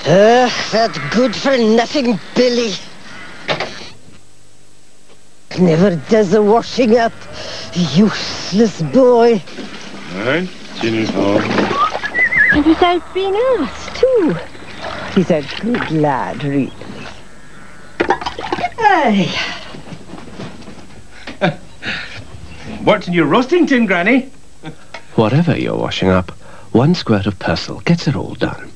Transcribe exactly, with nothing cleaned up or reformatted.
Ugh, that good-for-nothing Billy. Never does the washing up. Useless boy. Right, dinner's home. And without being asked, too. He's a good lad, really. Aye. What's in your roasting tin, Granny? Whatever you're washing up, one squirt of Persil gets it all done.